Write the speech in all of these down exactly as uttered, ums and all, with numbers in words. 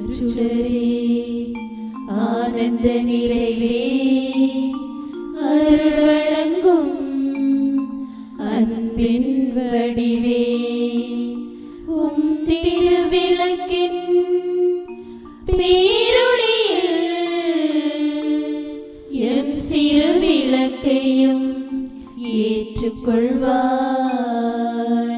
அருட்சுடரே ஆனந்த நிறைவே அருள் வழங்கும் அன்பின் வடிவே உம் திருவிளக்கின் பேரொளியில் எம் சிறு விளக்கையும் ஏற்றுக்கொள்வாய்.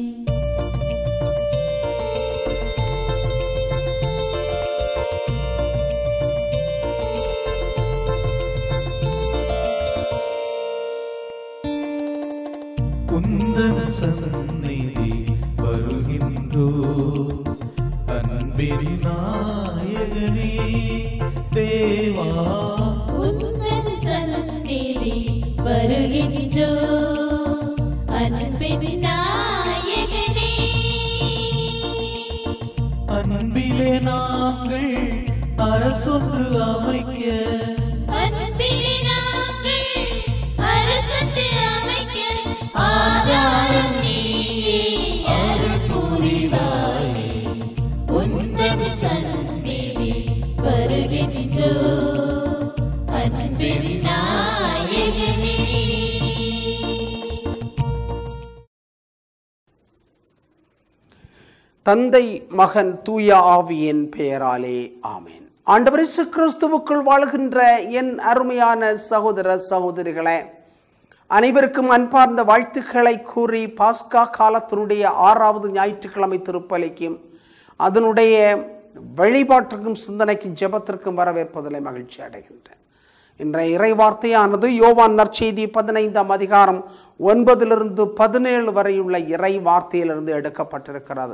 உந்தன் சந்நிதி வருகின்றோ அன்பின் நாயகனே தேவா. உந்தன் சந்நிதி வருகின்றோ அன்பின் நாயகனே. அன்பிலே நாங்கள் அரசொன்று அமைக்க அன்பிலே நாங்கள் அரசொன்று அமைக்க ஆதாரம் நீயே அருள் புரிவாயே. உந்தன் சந்நிதி வருகின்றோ அன்பின் நாயகனே. தந்தை மகன் தூய ஆவியின் பெயராலே ஆமேன். ஆண்டவர் இயேசு கிறிஸ்துவுக்குள் வாழுகின்ற என் அருமையான சகோதர சகோதரிகளே, அனைவருக்கும் அன்பார்ந்த வாழ்த்துக்களை கூறி பாஸ்கா காலத்தினுடைய ஆறாவது ஞாயிற்றுக்கிழமை திருப்பலிக்கும் அதனுடைய வழிபாட்டிற்கும் சிந்தனைக்கும் ஜெபத்திற்கும் வரவேற்பதில் மகிழ்ச்சி அடைகின்றேன். இன்றைய இறை வார்த்தையானது யோவான் நற்செய்தி பதினைந்தாம் அதிகாரம் ஒன்பதிலிருந்து பதினேழு வரையுள்ள இறை வார்த்தையிலிருந்து எடுக்கப்பட்டிருக்கிறது.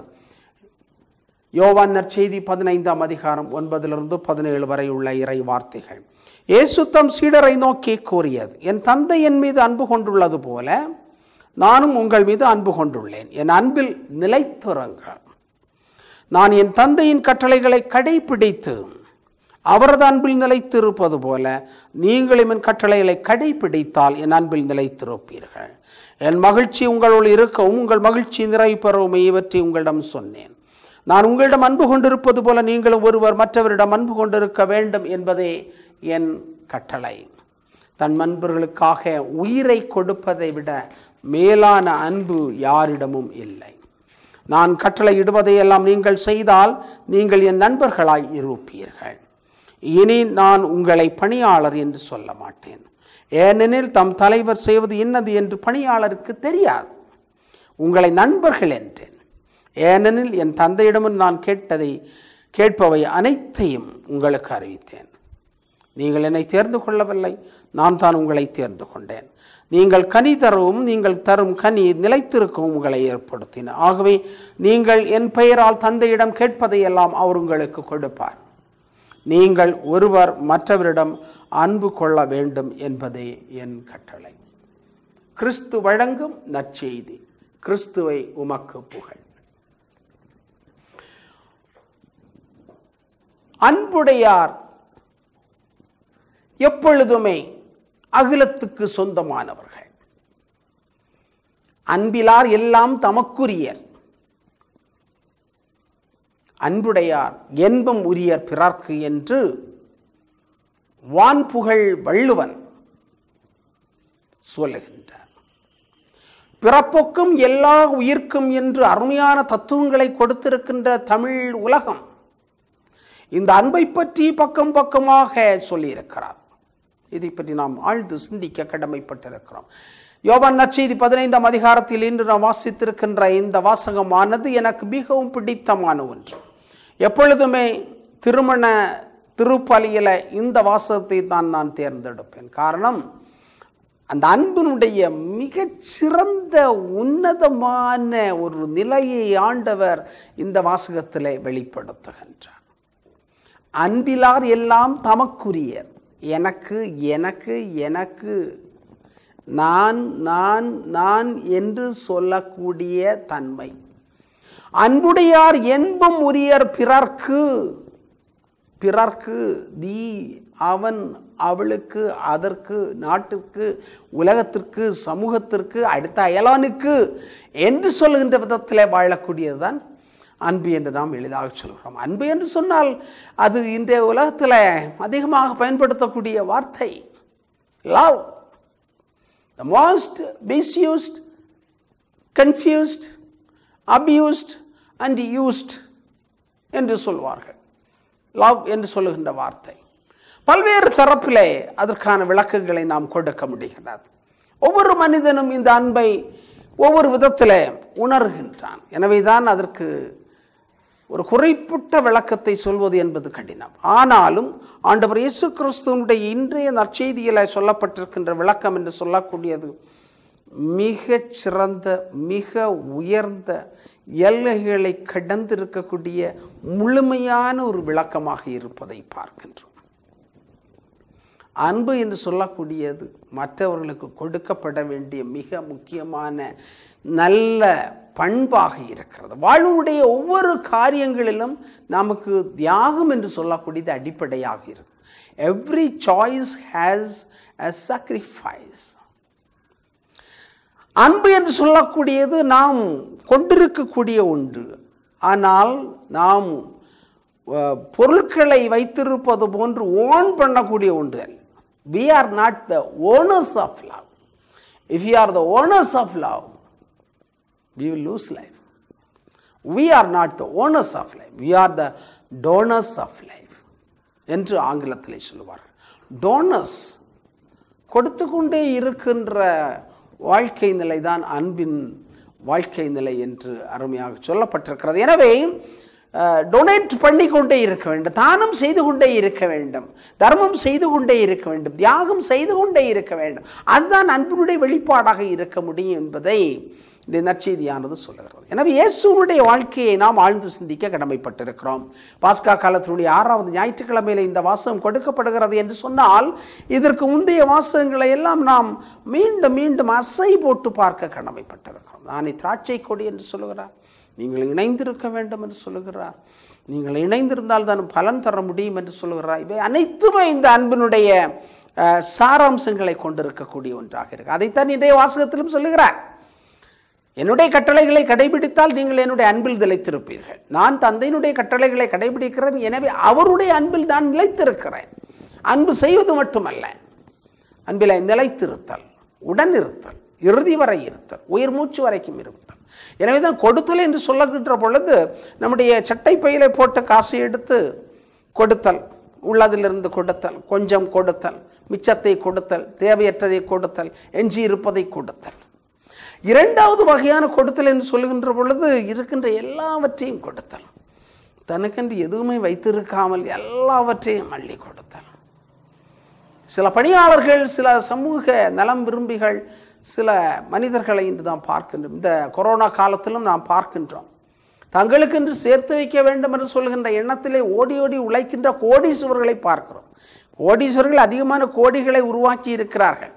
யோவான் நற்செய்தி பதினைந்தாம் அதிகாரம் ஒன்பதிலிருந்து பதினேழு வரையுள்ள இறை வார்த்தைகள். இயேசு தம் சீடரை நோக்கி கூறியது, என் தந்தை என் மீது அன்பு கொண்டுள்ளது போல நானும் உங்கள் மீது அன்பு கொண்டுள்ளேன். என் அன்பில் நிலைத்திருங்கள். நான் என் தந்தையின் கட்டளைகளை கடைபிடித்து அவரது அன்பில் நிலைத்திருப்பது போல நீங்களும் என் கட்டளைகளை கடைபிடித்தால் என் அன்பில் நிலைத்திருப்பீர்கள். என் மகிழ்ச்சி உங்களுள் இருக்கவும் உங்கள் மகிழ்ச்சி நிறைவு பெறவும் இவற்றை உங்களிடம் சொன்னேன். நான் உங்களிடம் அன்பு கொண்டிருப்பது போல நீங்களும் ஒருவர் மற்றவரிடம் அன்பு கொண்டிருக்க வேண்டும் என்பதே என் கட்டளை. தன் நண்பர்களுக்காக உயிரை கொடுப்பதை விட மேலான அன்பு யாரிடமும் இல்லை. நான் கட்டளை இடுவதையெல்லாம் நீங்கள் செய்தால் நீங்கள் என் நண்பர்களாய் இருப்பீர்கள். இனி நான் உங்களை பணியாளர் என்று சொல்ல மாட்டேன், ஏனெனில் தம் தலைவர் செய்வது என்னது என்று பணியாளருக்கு தெரியாது. உங்களை நண்பர்கள் என்றேன், ஏனெனில் என் தந்தையிடமும் நான் கேட்டதை கேட்பவை அனைத்தையும் உங்களுக்கு அறிவித்தேன். நீங்கள் என்னை தேர்ந்து கொள்ளவில்லை, நான் தான் உங்களை தேர்ந்து கொண்டேன். நீங்கள் கனி தரவும் நீங்கள் தரும் கனி நிலைத்திருக்கவும் உங்களை ஏற்படுத்தின. ஆகவே நீங்கள் என் பெயரால் தந்தையிடம் கேட்பதையெல்லாம் அவர் உங்களுக்கு கொடுப்பார். நீங்கள் ஒருவர் மற்றவரிடம் அன்பு கொள்ள வேண்டும் என்பதே என் கட்டளை. கிறிஸ்து வழங்கும் நற்செய்தி. கிறிஸ்துவை உமக்கு புகழ். அன்புடையார் எப்பொழுதுமே அகிலத்துக்கு சொந்தமானவர்கள். அன்பிலார் எல்லாம் தமக்குரியர். அன்புடையார் என்பம் உரியர் பிறர்க்கு என்று வான்புகழ் வள்ளுவன் சொல்லுகின்றார். பிறப்புக்கும் எல்லா உயிர்க்கும் என்று அருமையான தத்துவங்களை கொடுத்திருக்கின்ற தமிழ் உலகம் இந்த அன்பை பற்றி பக்கம் பக்கமாக சொல்லியிருக்கிறார். இதை பற்றி நாம் ஆழ்ந்து சிந்திக்க கடமைப்பட்டிருக்கிறோம். யோவான் நற்செய்தி பதினைந்தாம் அதிகாரத்தில் இன்று நாம் வாசித்திருக்கின்ற இந்த வாசகமானது எனக்கு மிகவும் பிடித்தமான ஒன்று. எப்பொழுதுமே திருமண திருப்பலியில இந்த வாசகத்தை தான் நான் தேர்ந்தெடுப்பேன். காரணம், அந்த அன்பினுடைய மிகச்சிறந்த உன்னதமான ஒரு நிலையை ஆண்டவர் இந்த வாசகத்திலே வெளிப்படுத்துகின்றார். அன்பிலார் எல்லாம் தமக்குரியர். எனக்கு எனக்கு எனக்கு நான் நான் நான் என்று சொல்லக்கூடிய தன்மை. அன்புடையார் என்பும் உரியர் பிறர்க்கு. பிறர்க்கு தி அவன் அவளுக்கு அதற்கு நாட்டிற்கு உலகத்திற்கு சமூகத்திற்கு அடுத்த அயலானுக்கு என்று சொல்லுகின்ற விதத்தில் வாழக்கூடியதுதான் அன்பு என்று நாம் எளிதாக சொல்கிறோம். அன்பு என்று சொன்னால் அது இன்றைய உலகத்தில் அதிகமாக பயன்படுத்தக்கூடிய வார்த்தை love. The most misused, confused, abused and used என்று சொல்வார்கள். லவ் என்று சொல்லுகின்ற வார்த்தை பல்வேறு தரப்பிலே அதற்கான விளக்கங்களை நாம் கொடுக்க முடிகிறது. ஒவ்வொரு மனிதனும் இந்த அன்பை ஒவ்வொரு விதத்தில் உணர்கின்றான். எனவே தான் அதற்கு ஒரு குறிப்பிட்ட விளக்கத்தை சொல்வது என்பது கடினம். ஆனாலும் ஆண்டவர் இயேசு கிறிஸ்துவினுடைய இன்றைய நற்செய்தியில் சொல்லப்பட்டிருக்கின்ற விளக்கம் என்று சொல்லக்கூடியது மிக சிறந்த, மிக உயர்ந்த, எல்லைகளை கடந்திருக்கக்கூடிய முழுமையான ஒரு விளக்கமாக இருப்பதை பார்க்கின்றோம். அன்பு என்று சொல்லக்கூடியது மற்றவர்களுக்கு கொடுக்கப்பட வேண்டிய மிக முக்கியமான நல்ல பண்பாக இருக்கிறது. வாழ்வுடைய ஒவ்வொரு காரியங்களிலும் நமக்கு தியாகம் என்று சொல்லக்கூடியது அடிப்படையாக இருக்கும். Every choice has a sacrifice. அன்பு என்று சொல்லக்கூடியது நாம் கொண்டிருக்கக்கூடிய ஒன்று. ஆனால் நாம் பொருட்களை வைத்திருப்பது போன்று ஓன் பண்ணக்கூடிய ஒன்று அல்ல. We are not the owners of love. If you are the owners of love, we will lose life. We are not the owners of life. We are the donors of life என்று ஆங்கிலத்தில் சொல்லுவார்கள். Donors கொடுத்து கொண்டே இருக்கின்ற வாழ்க்கை நிலை தான் அன்பின் வாழ்க்கை நிலை என்று அருமையாக சொல்லப்பட்டிருக்கிறது. எனவே டொனேட் பண்ணி கொண்டே இருக்க வேண்டும், தானம் செய்து கொண்டே இருக்க வேண்டும், தர்மம் செய்து கொண்டே இருக்க வேண்டும், தியாகம் செய்து கொண்டே இருக்க வேண்டும். அதுதான் அன்பினுடைய வெளிப்பாடாக இருக்க முடியும் என்பதை இந்த நற்செய்தியானது சொல்லுகிறது. எனவே இயேசுனுடைய வாழ்க்கையை நாம் ஆழ்ந்து சிந்திக்க கடமைப்பட்டிருக்கிறோம். பாஸ்கா காலத்தினுடைய ஆறாவது ஞாயிற்றுக்கிழமையில இந்த வாசகம் கொடுக்கப்படுகிறது என்று சொன்னால் இதற்கு முந்தைய வாசகங்களை எல்லாம் நாம் மீண்டும் மீண்டும் அசை போட்டு பார்க்க கடமைப்பட்டிருக்கிறோம். நானே திராட்சை கொடி என்று சொல்லுகிறார், நீங்கள் இணைந்திருக்க வேண்டும் என்று சொல்லுகிறார், நீங்கள் இணைந்திருந்தால் தான் பலன் தர முடியும் என்று சொல்லுகிறார். இவை அனைத்துமே இந்த அன்பினுடைய சாராம்சங்களை கொண்டிருக்கக்கூடிய ஒன்றாக இருக்கு. அதைத்தான் இன்றைய வாசகத்திலும் சொல்லுகிறார். என்னுடைய கட்டளைகளை கடைபிடித்தால் நீங்கள் என்னுடைய அன்பில் நிலைத்திருப்பீர்கள். நான் தந்தையினுடைய கட்டளைகளை கடைபிடிக்கிறேன், எனவே அவருடைய அன்பில் நான் நிலைத்திருக்கிறேன். அன்பு செய்வது மட்டுமல்ல, அன்பில் நிலைத்திருத்தல், உடன் இருத்தல், இறுதி வரை இருத்தல், உயிர் மூச்சு வரைக்கும் இருத்தல். எனவே தான் கொடுத்தல் என்று சொல்லுகின்ற பொழுது நம்முடைய சட்டை பையிலை போட்ட காசை எடுத்து கொடுத்தல், உள்ளதிலிருந்து கொடுத்தல், கொஞ்சம் கொடுத்தல், மிச்சத்தை கொடுத்தல், தேவையற்றதை கொடுத்தல், எஞ்சி இருப்பதை கொடுத்தல். இரண்டாவது வகையான கொடுத்தல் என்று சொல்லுகின்ற பொழுது இருக்கின்ற எல்லாவற்றையும் கொடுத்தல், தனக்கென்று எதுவுமே வைத்திருக்காமல் எல்லாவற்றையும் அள்ளி கொடுத்தல். சில பணியாளர்கள், சில சமூக நலம் விரும்பிகள், சில மனிதர்களை இன்று நாம் பார்க்கின்றோம். இந்த கொரோனா காலத்திலும் நாம் பார்க்கின்றோம். தங்களுக்கென்று சேர்த்து வைக்க வேண்டும் என்று சொல்கின்ற எண்ணத்திலே ஓடி ஓடி உழைக்கின்ற கோடீஸ்வரர்களை பார்க்கிறோம். கோடீஸ்வரர்கள் அதிகமான கோடிகளை உருவாக்கி இருக்கிறார்கள்,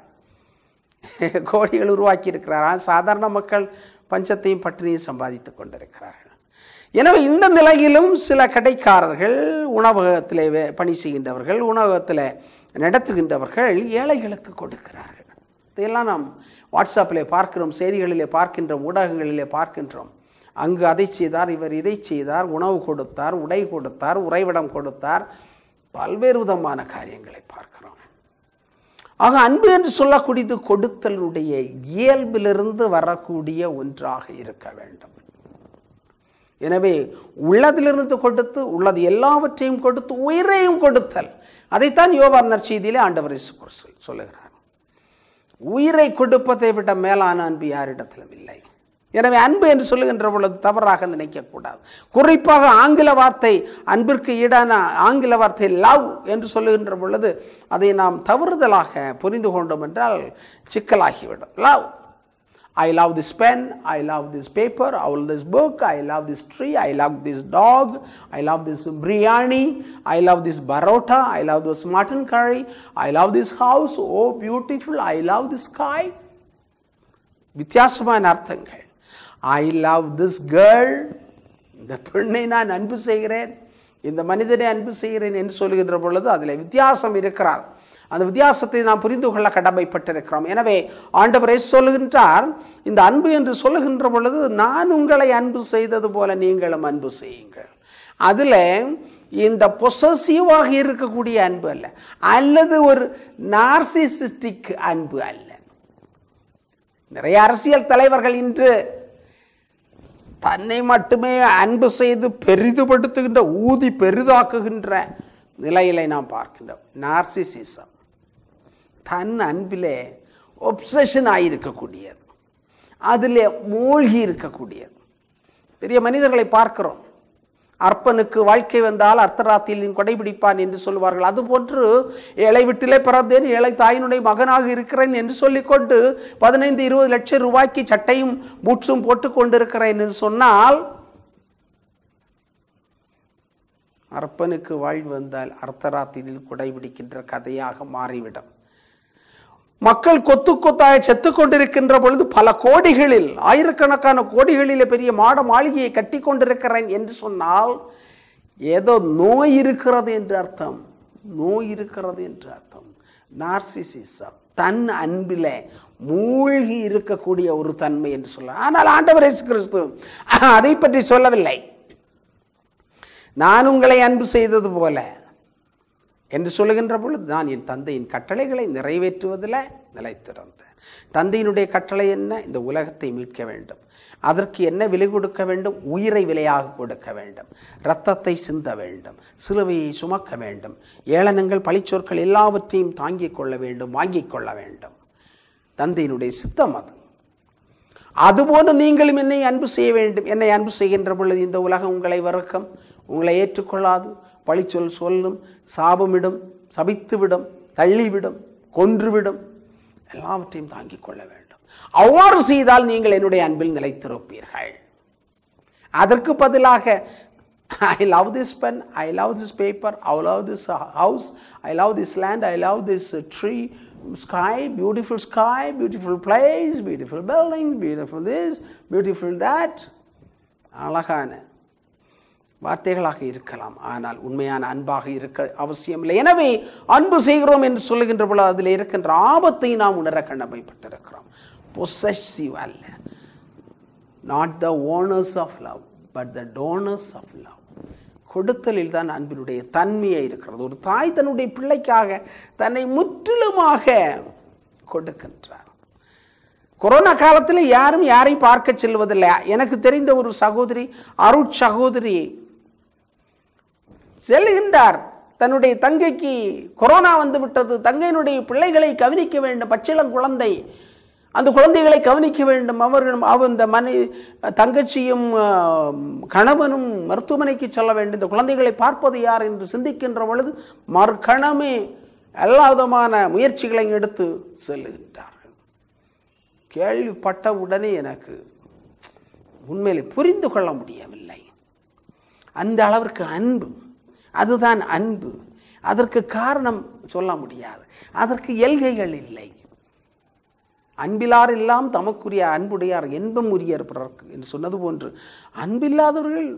கோடிகள் உருவாக்கி இருக்கிறார்கள். சாதாரண மக்கள் பஞ்சத்தையும் பட்டினியும் சம்பாதித்து கொண்டிருக்கிறார்கள். எனவே இந்த நிலையிலும் சில கடைக்காரர்கள், உணவகத்திலே பணி செய்கின்றவர்கள், உணவகத்தில் நடத்துகின்றவர்கள் ஏழைகளுக்கு கொடுக்கிறார்கள். இதையெல்லாம் நாம் வாட்ஸ்அப்பிலே பார்க்கிறோம், செய்திகளிலே பார்க்கின்றோம், ஊடகங்களிலே பார்க்கின்றோம். அங்கு அதை செய்தார், இவர் இதை செய்தார், உணவு கொடுத்தார், உடை கொடுத்தார், உறைவிடம் கொடுத்தார், பல்வேறு விதமான காரியங்களை பார்க்கிறோம். ஆக அன்பு என்று சொல்லக்கூடியது கொடுத்தலுடைய இயல்பிலிருந்து வரக்கூடிய ஒன்றாக இருக்க வேண்டும். எனவே உள்ளதிலிருந்து கொடுத்து, உள்ளது எல்லாவற்றையும் கொடுத்து, உயிரையும் கொடுத்தல். அதைத்தான் யோவான் நற்செய்தியிலே ஆண்டவர் இயேசு கிறிஸ்து சொல்லுகிறார். உயிரை கொடுப்பதை விட மேலான அன்பு யாரிடத்திலும் இல்லை. எனவே அன்பு என்று சொல்லுகின்ற பொழுது தவறாக நினைக்கக்கூடாது. குறிப்பாக ஆங்கில வார்த்தை, அன்பிற்கு ஈடான ஆங்கில வார்த்தை லவ் என்று சொல்லுகின்ற பொழுது அதை நாம் தவறுதலாக புரிந்து கொண்டோம் என்றால் சிக்கலாகிவிடும். Love, I love this pen, I love this paper, I love this book, I love this tree, I love this dog, I love this biryani, I love this barota, I love this mutton curry, I love this house, oh beautiful, I love this sky. வித்தியாசமான அர்த்தங்கள். I love this girl, இந்த பெண்ணை நான் அன்பு செய்கிறேன், இந்த மனிதனை அன்பு செய்கிறேன் என்று சொல்லுகின்ற பொழுது அதில் வித்தியாசம் இருக்கிறார். அந்த வித்தியாசத்தை நாம் புரிந்து கொள்ள கடமைப்பட்டிருக்கிறோம். எனவே ஆண்டவரே சொல்லுகின்றார், இந்த அன்பு என்று சொல்லுகின்ற பொழுது நான் உங்களை அன்பு செய்தது போல நீங்களும் அன்பு செய்யுங்கள். அதில் இந்த பொசசிவாக இருக்கக்கூடிய அன்பு அல்ல, அல்லது ஒரு நார்சிசிஸ்டிக் அன்பு அல்ல. நிறைய அரசியல் தலைவர்கள் இன்று தன்னை மட்டுமே அன்பு செய்து பெரிதுபடுத்துகின்ற, ஊதி பெரிதாக்குகின்ற நிலையிலே நாம் பார்க்கின்றோம். நார்சிசிசம், தன் அன்பிலே ஒப்சஷன் ஆகியிருக்கக்கூடியது, அதிலே மூழ்கி இருக்கக்கூடியது. பெரிய மனிதர்களை பார்க்கிறோம், அற்பனுக்கு வாழ்க்கை வந்தால் அர்த்தராத்தியில் கொடைபிடிப்பான் என்று சொல்லுவார்கள். அதுபோன்று ஏழை வீட்டிலே பிறந்தேன், ஏழை தாயினுடைய மகனாக இருக்கிறேன் என்று சொல்லிக்கொண்டு பதினைந்து இருபது லட்சம் ரூபாய்க்கு சட்டையும் பூட்ஸும் போட்டுக் கொண்டிருக்கிறேன் என்று சொன்னால், அற்பனுக்கு வாழ்வு வந்தால் அர்த்தராத்திரியில் கொடைபிடிக்கின்ற கதையாக மாறிவிடும். மக்கள் கொத்து கொத்தாக செத்து கொண்டிருக்கின்ற பொழுது பல கோடிகளில், ஆயிரக்கணக்கான கோடிகளிலே பெரிய மாட மாளிகையை கட்டி கொண்டிருக்கிறேன் என்று சொன்னால் ஏதோ நோய் இருக்கிறது என்று அர்த்தம். நோய் இருக்கிறது என்று அர்த்தம். நார்சிசிசம், தன் அன்பிலே மூழ்கி இருக்கக்கூடிய ஒரு தன்மை என்று சொல்ல. ஆனால் ஆண்டவர் இயேசு கிறிஸ்து அதை பற்றி சொல்லவில்லை. நான் உங்களை அன்பு செய்தது போல என்று சொல்லுகின்ற பொழுது, நான் என் தந்தையின் கட்டளைகளை நிறைவேற்றுவதில் நிலைத்திருந்தேன். தந்தையினுடைய கட்டளை என்ன? இந்த உலகத்தை மீட்க வேண்டும். அதற்கு என்ன விலை கொடுக்க வேண்டும்? உயிரை விலையாக கொடுக்க வேண்டும், இரத்தத்தை சிந்த வேண்டும், சிலுவையை சுமக்க வேண்டும், ஏளனங்கள் பழிச்சொற்கள் எல்லாவற்றையும் தாங்கிக் கொள்ள வேண்டும், வாங்கிக் கொள்ள வேண்டும். தந்தையினுடைய சித்தம் அது. அதுபோல நீங்களும் என்னை அன்பு செய்ய வேண்டும். என்னை அன்பு செய்கின்ற பொழுது இந்த உலகம் உங்களை வெறுக்கும், உங்களை ஏற்றுக்கொள்ளாது, பழிச்சொல் சொல்லும், சாபமிடும், சபித்துவிடும், தள்ளிவிடும், கொன்றுவிடும், எல்லாவற்றையும் தாங்கிக் கொள்ள வேண்டும். அவ்வாறு செய்தால் நீங்கள் என்னுடைய அன்பில் நிலைத்திருப்பீர்கள். அதற்கு பதிலாக I love this pen, I love this paper, I love this house, I love this land, I love this tree, sky, beautiful sky, beautiful place, beautiful building, beautiful this, beautiful that, அழகான வார்த்தைகளாக இருக்கலாம், ஆனால் உண்மையான அன்பாக இருக்க அவசியம் இல்லை. எனவே அன்பு செய்கிறோம் என்று சொல்லுகின்ற பொழுது அதில் இருக்கின்ற ஆபத்தை நாம் உணர கடமைப்பட்டிருக்கிறோம். பொசசிவ் அல்ல, not the owners of love but the donors of love. கொடுத்தலில் தான் அன்பினுடைய தன்மையை இருக்கிறது. ஒரு தாய் தன்னுடைய பிள்ளைக்காக தன்னை முற்றிலுமாக கொடுக்கின்றார். கொரோனா காலத்தில் யாரும் யாரையும் பார்க்க செல்வதில்லை. எனக்கு தெரிந்த ஒரு சகோதரி, அருட் சகோதரி செல்கின்றார். தன்னுடைய தங்கைக்கு கொரோனா வந்து விட்டது, தங்கையினுடைய பிள்ளைகளை கவனிக்க வேண்டும், பச்சிளம் குழந்தை, அந்த குழந்தைகளை கவனிக்க வேண்டும். அவர்களும் அவன் இந்த மனை தங்கச்சியும் கணவனும் மருத்துவமனைக்கு செல்ல வேண்டும். இந்த குழந்தைகளை பார்ப்பது யார் என்று சிந்திக்கின்ற பொழுது மறுகணமே எல்லா விதமான முயற்சிகளை எடுத்து செல்லுகின்றார்கள். கேள்விப்பட்ட உடனே எனக்கு உண்மையிலே புரிந்து கொள்ள முடியவில்லை. அந்த அளவிற்கு அன்பு, அதுதான் அன்பு. அதற்கு காரணம் சொல்ல முடியாது, அதற்கு எல்கைகள் இல்லை. அன்பிலார் எல்லாம் தமக்குரிய அன்புடையார் என்பம் உரியர் பிறர்க்கு என்று சொன்னது போன்று அன்பில்லாதவர்கள்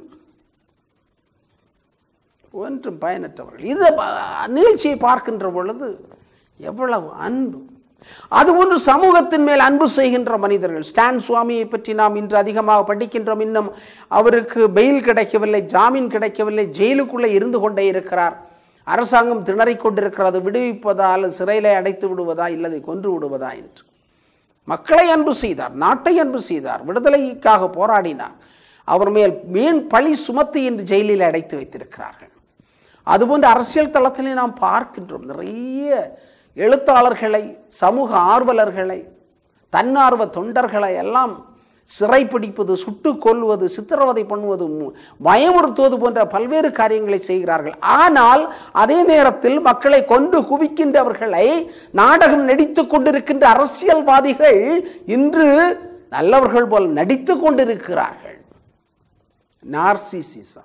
ஒன்றும் பயனற்றவர்கள். இந்த நிகழ்ச்சியை பார்க்கின்ற பொழுது எவ்வளவு அன்பு! அதுபோன்று சமூகத்தின் மேல் அன்பு செய்கின்ற மனிதர்கள். ஸ்டான் சுவாமியை பற்றி நாம் இன்று அதிகமாக படிக்கின்றோம். இன்னும் அவருக்கு பெயில் கிடைக்கவில்லை, ஜாமீன் கிடைக்கவில்லை, ஜெயிலுக்குள்ளே இருந்து கொண்டே இருக்கிறார். அரசாங்கம் திணறிக் கொண்டிருக்கிறது, விடுவிப்பதா அல்லது சிறையிலே அடைத்து விடுவதா இல்லதை கொன்று விடுவதா என்று. மக்களை அன்பு செய்தார், நாட்டை அன்பு செய்தார், விடுதலைக்காக போராடினார். அவர் மேல் மீன் பழி சுமத்தி என்று ஜெயிலில் அடைத்து வைத்திருக்கிறார்கள். அதுபோன்ற அரசியல் தளத்திலே நாம் பார்க்கின்றோம். நிறைய எழுத்தாளர்களை, சமூக ஆர்வலர்களை, தன்னார்வ தொண்டர்களை எல்லாம் சிறைப்பிடிப்பது, சுட்டுக் கொல்வது, சித்திரவதை பண்ணுவது, பயமுறுத்துவது போன்ற பல்வேறு காரியங்களை செய்கிறார்கள். ஆனால் அதே நேரத்தில் மக்களை கொண்டு குவிக்கின்றவர்களை நாடகம் நடித்து கொண்டிருக்கின்ற அரசியல்வாதிகள் இன்று நல்லவர்கள் போல் நடித்து கொண்டிருக்கிறார்கள். நார்சிசிசம்.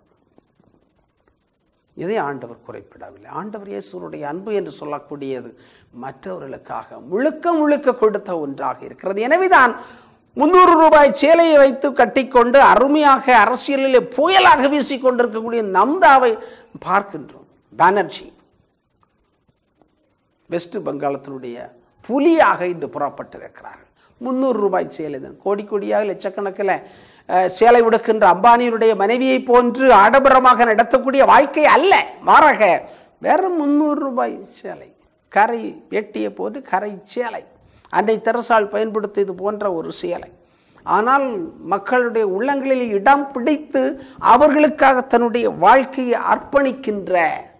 இதை ஆண்டவர் குறைப்பிடவில்லை. ஆண்டவர் இயேசுனுடைய அன்பு என்று சொல்லக்கூடியது மற்றவர்களுக்காக முழுக்க முழுக்க கொடுத்த ஒன்றாக இருக்கிறது. எனவேதான் முன்னூறு ரூபாய் சேலையை வைத்து கட்டிக்கொண்டு அருமையாக அரசியலிலே புயலாக வீசிக்கொண்டிருக்கக்கூடிய நம்தாவை பார்க்கின்றோம். பானர்ஜி வெஸ்ட் பெங்காலத்தினுடைய புலியாக இன்று புறப்பட்டிருக்கிறார்கள். முந்நூறு ரூபாய் சேலை தான். கோடி கோடியாக லட்சக்கணக்கில் சேலை உடுக்கின்ற அம்பானியுடைய மனைவியை போன்று ஆடம்பரமாக நடத்தக்கூடிய வாழ்க்கை அல்ல, மாறாக வெறும் முந்நூறு ரூபாய் சேலை, கரை வெட்டிய போது கரை சேலை, அன்னை தெரசால் பயன்படுத்தியது போன்ற ஒரு சேலை. ஆனால் மக்களுடைய உள்ளங்களில் இடம் பிடித்து அவர்களுக்காக தன்னுடைய வாழ்க்கையை அர்ப்பணிக்கின்ற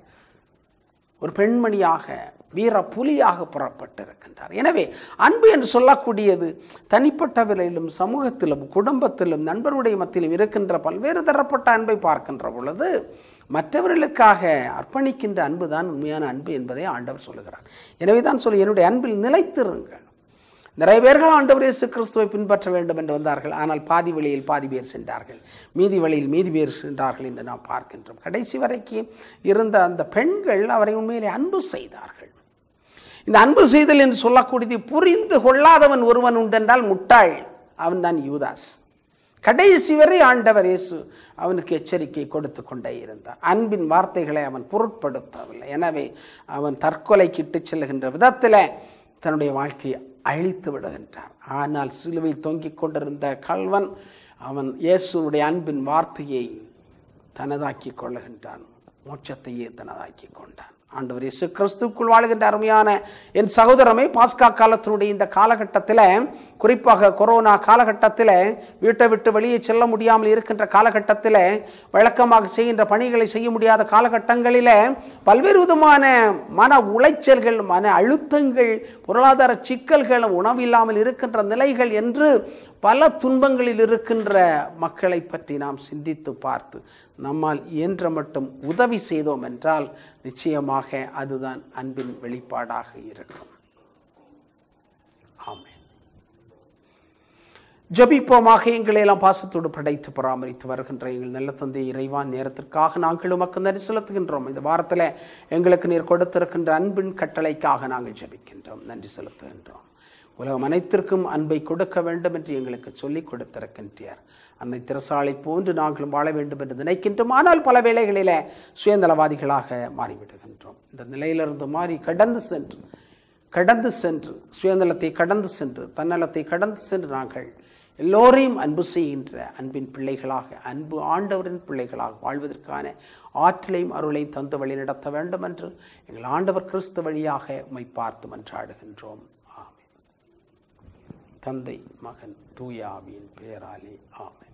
ஒரு பெண்மணியாக, வீர புலியாக புறப்பட்டிருக்கின்றார். எனவே அன்பு என்று சொல்லக்கூடியது தனிப்பட்டவரிலும் சமூகத்திலும் குடும்பத்திலும் நண்பருடைய மத்தியிலும் இருக்கின்ற பல்வேறு தரப்பட்ட அன்பை பார்க்கின்ற பொழுது மற்றவர்களுக்காக அர்ப்பணிக்கின்ற அன்பு தான் உண்மையான அன்பு என்பதை ஆண்டவர் சொல்லுகிறார். எனவே தான் சொல்லி என்னுடைய அன்பில் நிலைத்திருங்கள். நிறைய பேர்கள் ஆண்டவர் இயேசு கிறிஸ்துவை பின்பற்ற வேண்டும் என்று வந்தார்கள். ஆனால் பாதி வழியில் பாதி பேர் சென்றார்கள், மீதி வழியில் மீதி பேர் சென்றார்கள் என்று நாம் பார்க்கின்றோம். கடைசி வரைக்கும் இருந்த அந்த பெண்கள் அவரை உண்மையிலே அன்பு செய்தார்கள். இந்த அன்பு செய்தல் என்று சொல்லக்கூடியது புரிந்து கொள்ளாதவன் ஒருவன் உண்டென்றால் முட்டாள், அவன் தான் யூதாஸ். கடைசி வரை ஆண்டவர் இயேசு அவனுக்கு எச்சரிக்கை கொடுத்து கொண்டே இருந்தார். அன்பின் வார்த்தைகளை அவன் பொருட்படுத்தவில்லை. எனவே அவன் தற்கொலைக்கு இட்டு செல்லுகின்ற விதத்தில் தன்னுடைய வாழ்க்கையை அழித்து விடுகின்றான். ஆனால் சிலுவையில் தொங்கிக் கொண்டிருந்த கள்வன் அவன் இயேசுனுடைய அன்பின் வார்த்தையை தனதாக்கி கொள்ளுகின்றான், மோட்சத்தையே தனதாக்கி கொண்டான். ஆண்டவர் இயேசு கிறிஸ்துவுக்குள் வாழ்கின்ற அருமையான என் சகோதரமே, பாஸ்கா காலத்தினுடைய இந்த காலகட்டத்தில், குறிப்பாக கொரோனா காலகட்டத்தில், வீட்டை விட்டு வெளியே செல்ல முடியாமல் இருக்கின்ற காலகட்டத்தில், வழக்கமாக செய்கின்ற பணிகளை செய்ய முடியாத காலகட்டங்களில் பல்வேறு விதமான மன உளைச்சல்கள், மன அழுத்தங்கள், பொருளாதார சிக்கல்கள், உணவு இல்லாமல் இருக்கின்ற நிலைகள் என்று பல துன்பங்களில் இருக்கின்ற மக்களை பற்றி நாம் சிந்தித்து பார்த்து நம்மால் இயன்ற மட்டும் உதவி செய்தோம் என்றால் நிச்சயமாக அதுதான் அன்பின் வெளிப்பாடாக இருக்கும். ஆமென். ஜெபிப்போமாக. எங்களை எல்லாம் பாசத்தோடு படைத்து பராமரித்து வருகின்ற எங்கள் நல்ல தந்தை இறைவா, நேரத்திற்காக நாங்கள் உமக்கு நன்றி செலுத்துகின்றோம். இந்த வாரத்தில் எங்களுக்கு நீர் கொடுத்திருக்கின்ற அன்பின் கட்டளைக்காக நாங்கள் ஜெபிக்கின்றோம், நன்றி செலுத்துகின்றோம். உலகம் அனைத்திற்கும் அன்பை கொடுக்க வேண்டும் என்று எங்களுக்கு சொல்லிக் கொடுத்திருக்கின்றார். அன்னை திரசாலை போன்று நாங்களும் வாழ வேண்டும் என்று நினைக்கின்றோம். ஆனால் பல வேளைகளில் சுயநலவாதிகளாக மாறிவிடுகின்றோம். இந்த நிலையிலிருந்து மாறி கடந்து சென்று கடந்து சென்று சுயநலத்தை கடந்து சென்று தன்னலத்தை கடந்து சென்று நாங்கள் எல்லோரையும் அன்பு செய்கின்ற அன்பின் பிள்ளைகளாக, அன்பு ஆண்டவரின் பிள்ளைகளாக வாழ்வதற்கான ஆற்றலையும் அருளையும் தந்து வழி நடத்த வேண்டும் என்று எங்கள் ஆண்டவர் கிறிஸ்து வழியாக உம்மை பார்த்து மன்றாடுகின்றோம். ஆமென். தந்தை, மகன், தூய ஆவியின் பெயராலே ஆமென்.